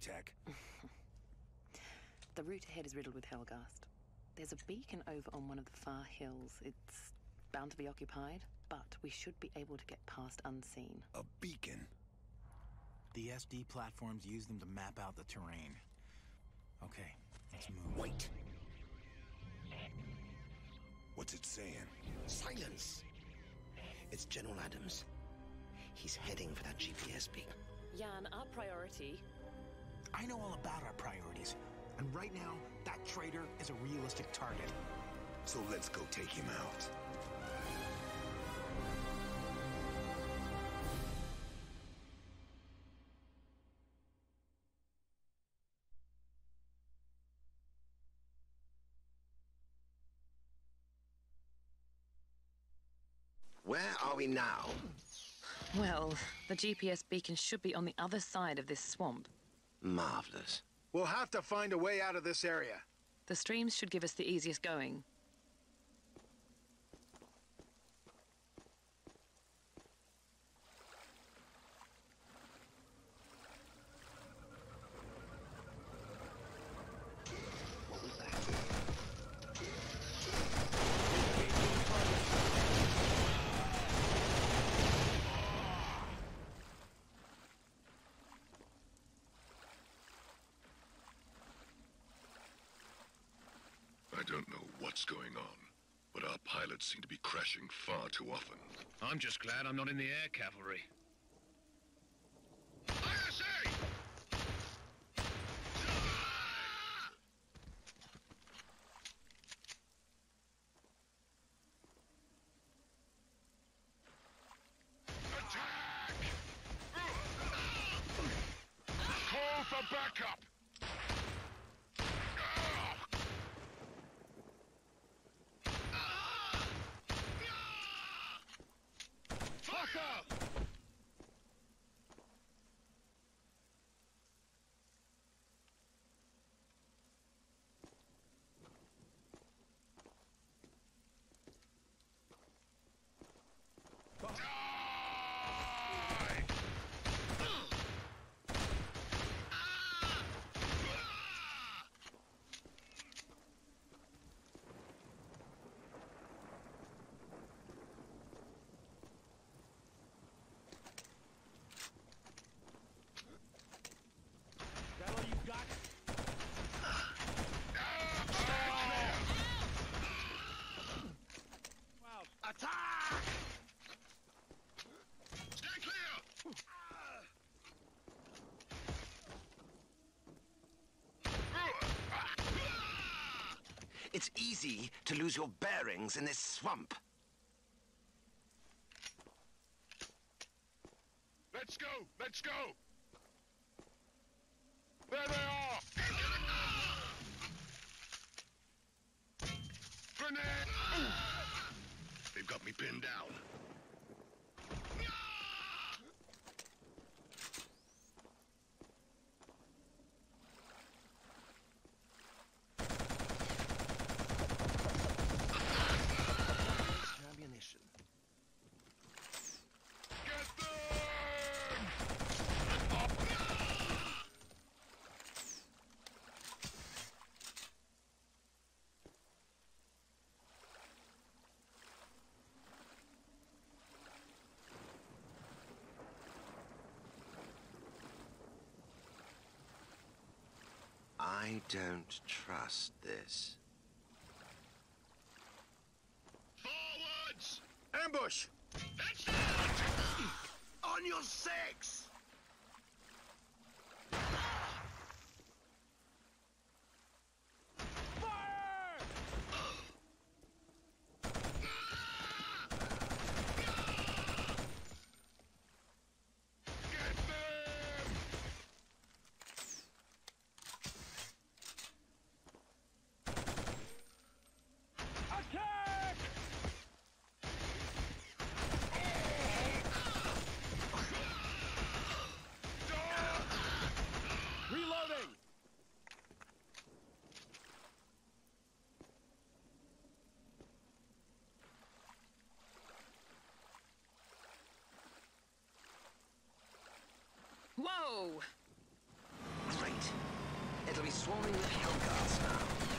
tech. The route ahead is riddled with Hellgast. There's a beacon over on one of the far hills. It's bound to be occupied, but we should be able to get past unseen. A beacon? The SD platforms use them to map out the terrain. Okay, let's move. Wait! What's it saying? Silence! It's General Adams. He's heading for that GPS beacon. Jan, our priority... I know all about our priorities. And right now, that traitor is a realistic target. So let's go take him out. Where are we now? Well, the GPS beacon should be on the other side of this swamp. Marvelous. We'll have to find a way out of this area. The streams should give us the easiest going. What was that? I don't know what's going on, but our pilots seem to be crashing far too often. I'm just glad I'm not in the air cavalry. ISA! Attack! Call for backup! Attack! Stay clear! It's easy to lose your bearings in this swamp. Let's go! Let's go! There they are! Grenade! They've got me pinned down. Ammunition. Get them! I don't trust this. Forwards! Ambush! That's it! On your six! Get them! Attack! Swarming with Hellcast now.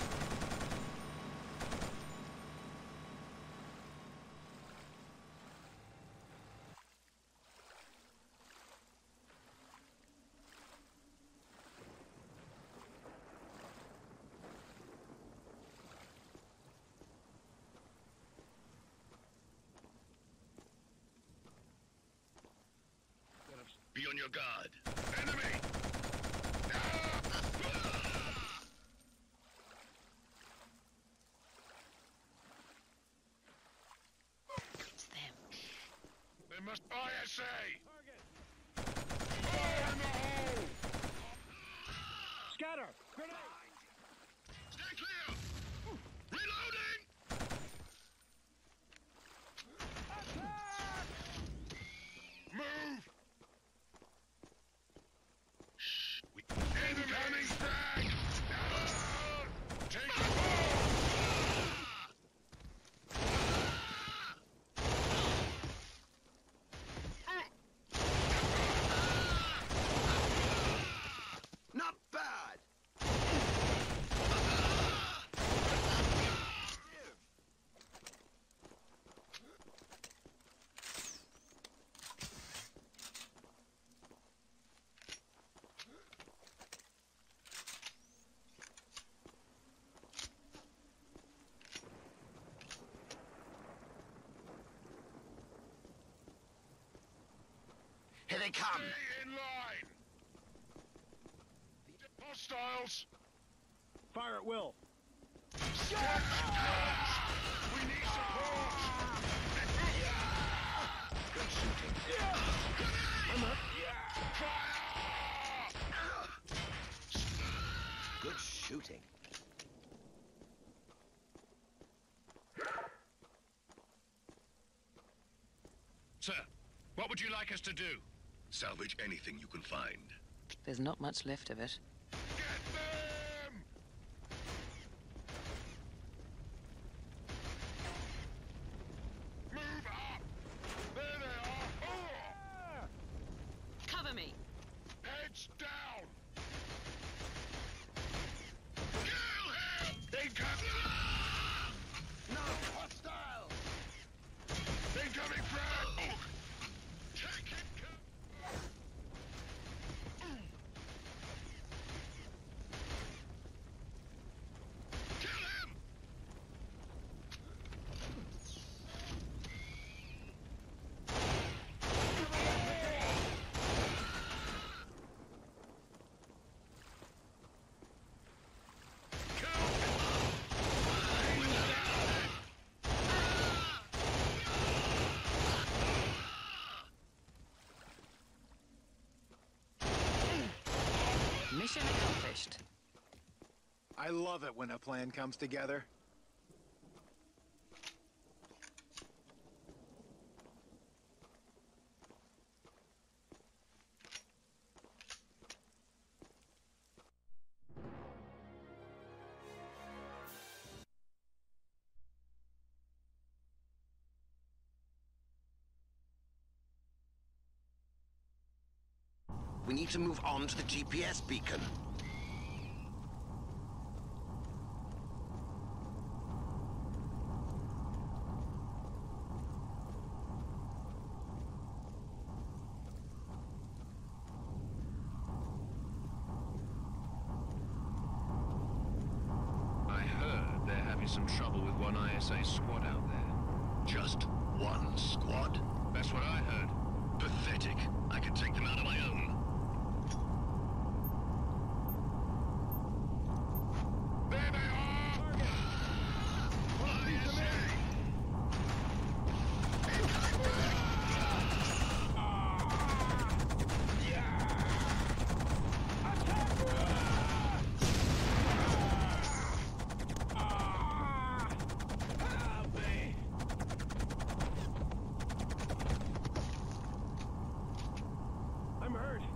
Be on your guard. Enemy! It's them. They must ISA! Fire in the hole! Scatter! Grenade! Stay clear! Reloading! Move! Incoming frag! Take the ball! Not bad! Here they come! Stay in line! Hostiles! Fire at will. We need support! Good shooting. I'm up. Good shooting. Sir, what would you like us to do? Salvage anything you can find. There's not much left of it. Get them! Move up! There they are! Oh! Cover me! Heads down! Kill him! Incoming! No! Hostile! Incoming frag! Take it! Kill him! Mission accomplished. I love it when a plan comes together. We need to move on to the GPS beacon. I heard they're having some trouble with one ISA squad out there. Just one squad? That's what I heard. Pathetic. I can take them out on my own. There they are! ISA! Incoming frag! I'm hurt.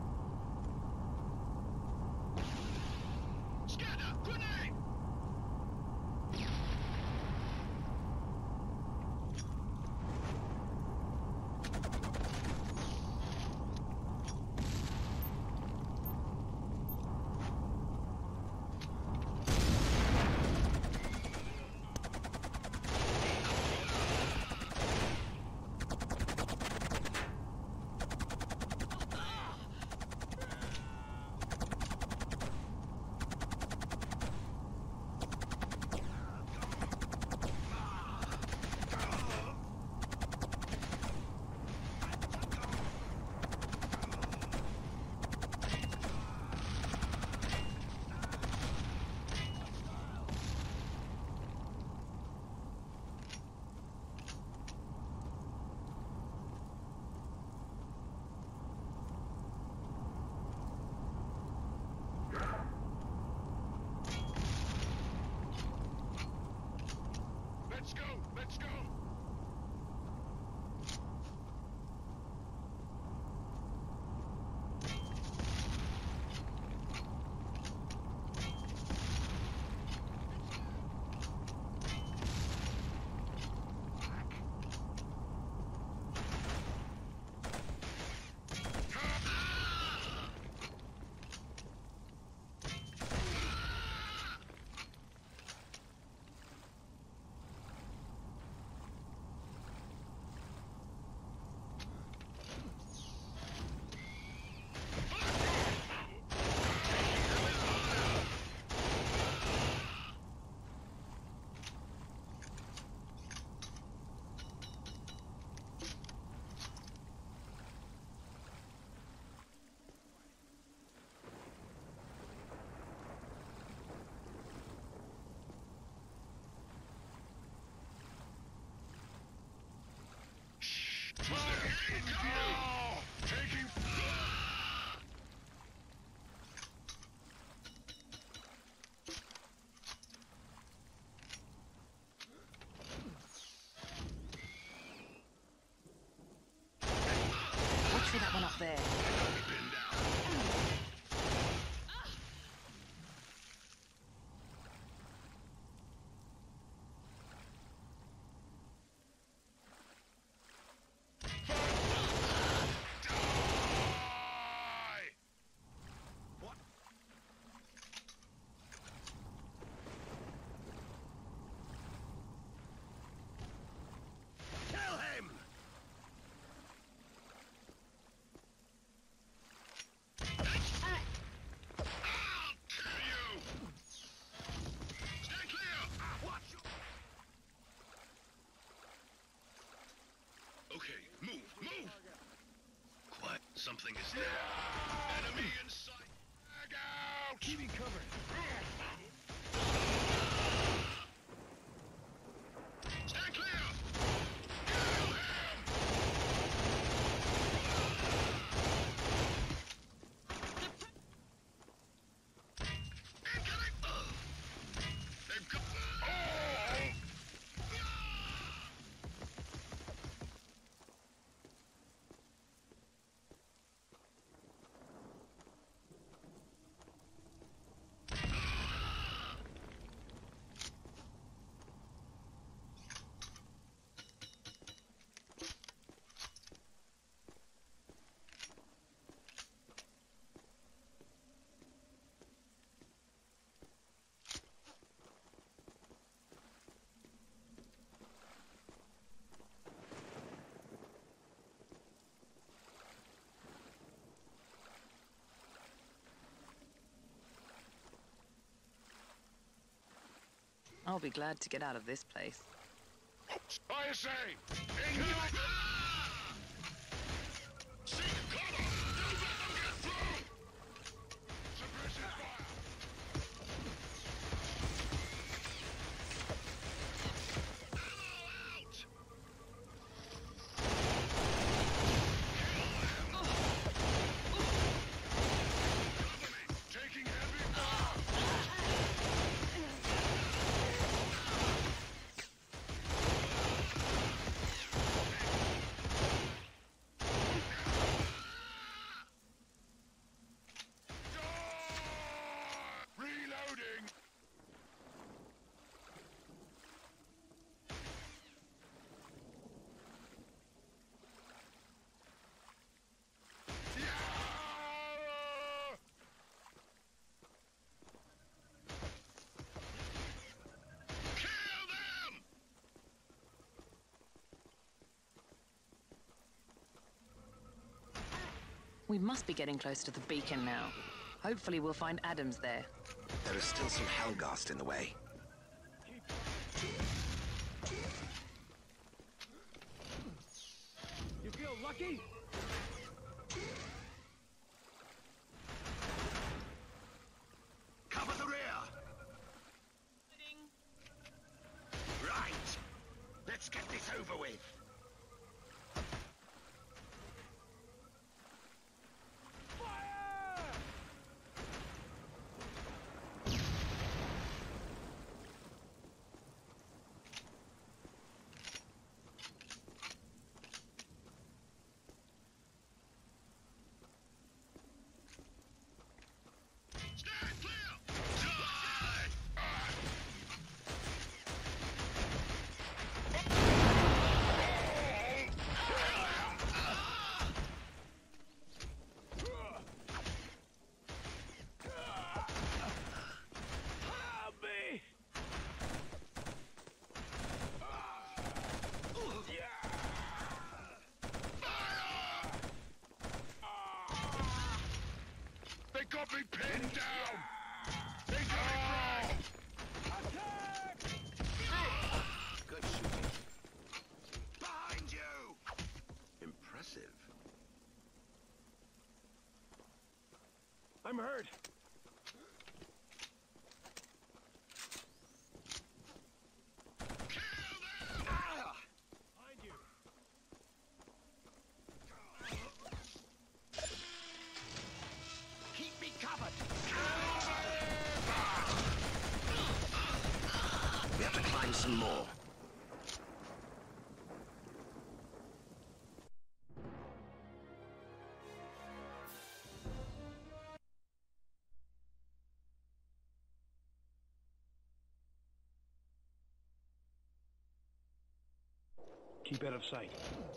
Something is there. Enemy in sight. Frag out! Keep me covered. Stand clear! Kill him! Incoming! They've got... I'll be glad to get out of this place. I say! Incoming! Seek cover! Don't let them get through! Suppressive fire! Ammo out! Kill them! Cover me! Taking heavy fire! Reloading! Yeah! Kill them! We must be getting close to the beacon now. Hopefully we'll find Adams there. There is still some Hellgast in the way. You feel lucky? Cover the rear! Right! Let's get this over with. Fire! Stand clear! Die! Help me! They got me pinned down! Incoming frag! Attack! Good shooting. Behind you! Impressive. I'm hurt. Kill them! Behind you. Keep me covered! We have to climb some more. Keep out of sight.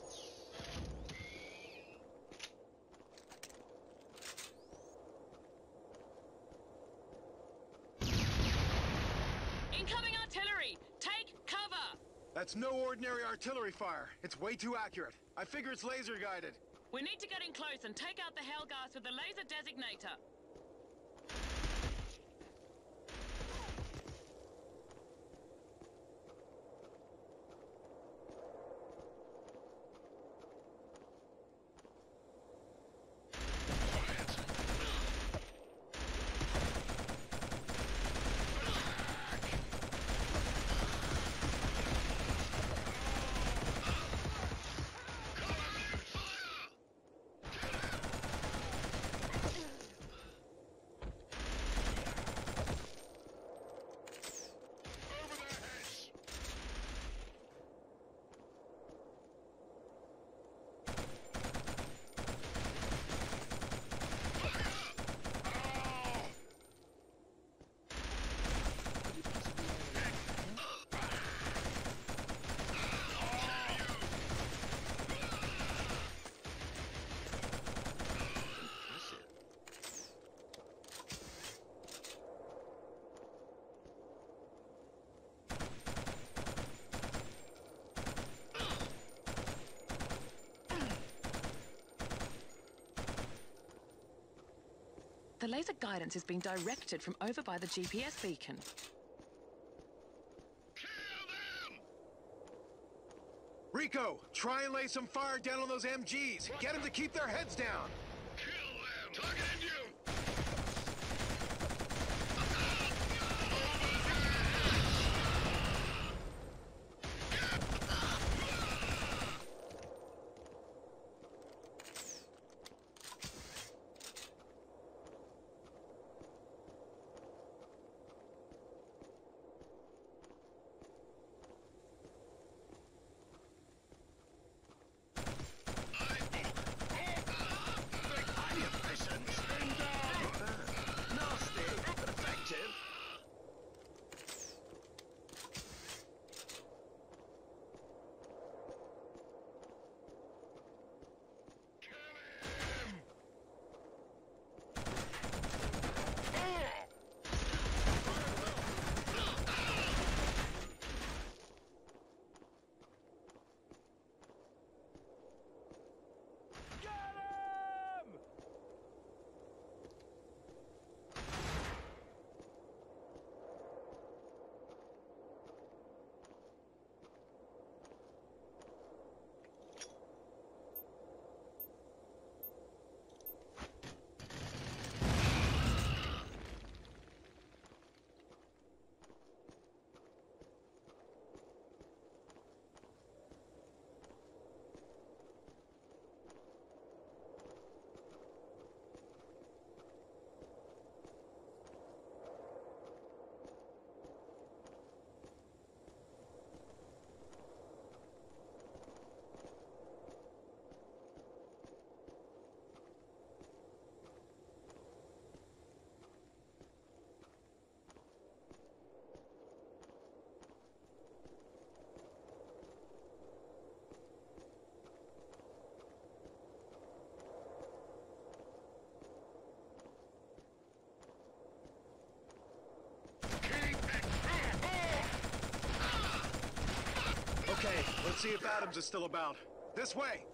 Incoming artillery! Take cover! That's no ordinary artillery fire. It's way too accurate. I figure it's laser guided. We need to get in close and take out the Hellgast with the laser designator. The laser guidance is being directed from over by the GPS beacon. Rico, try and lay some fire down on those MGs. Get them to keep their heads down. Kill them! Targeting you! Okay, let's see if Adams is still about. This way!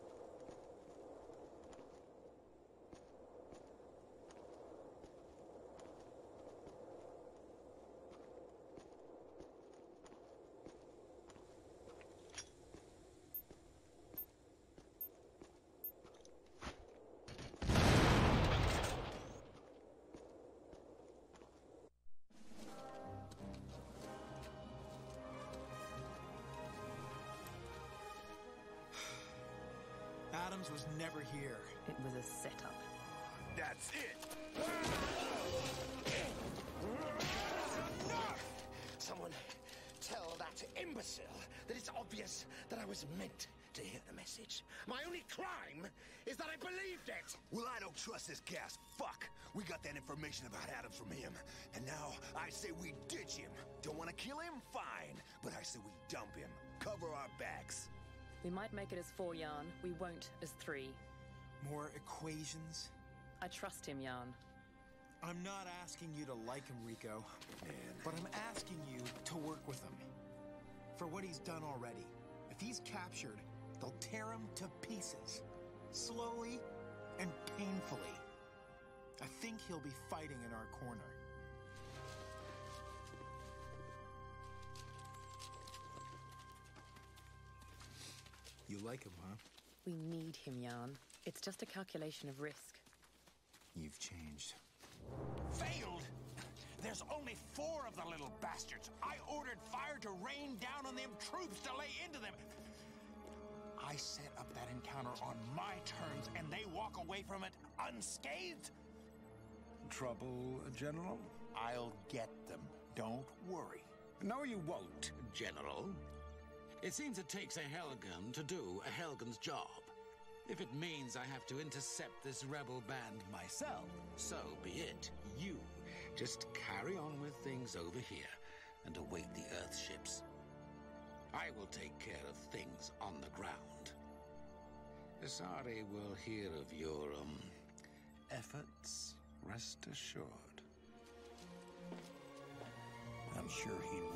Adams was never here. It was a setup. That's it! Someone tell that imbecile that it's obvious that I was meant to hear the message. My only crime is that I believed it! Well, I don't trust this gas. Fuck! We got that information about Adams from him. And now, I say we ditch him. Don't want to kill him? Fine. But I say we dump him. Cover our backs. We might make it as 4, Yarn. We won't as 3. More equations? I trust him, Yarn. I'm not asking you to like him, Rico. But I'm asking you to work with him. For what he's done already. If he's captured, they'll tear him to pieces. Slowly and painfully. I think he'll be fighting in our corner. You like him, huh? We need him, Yarn. It's just a calculation of risk. You've changed. Failed? There's only 4 of the little bastards. I ordered fire to rain down on them troops to lay into them. I set up that encounter on my terms, and they walk away from it unscathed? Trouble, General? I'll get them. Don't worry. No, you won't, General. It seems it takes a Helgen to do a Helgen's job. If it means I have to intercept this rebel band myself, so be it. You just carry on with things over here and await the Earth ships. I will take care of things on the ground. Asari will hear of your, efforts, rest assured. I'm sure he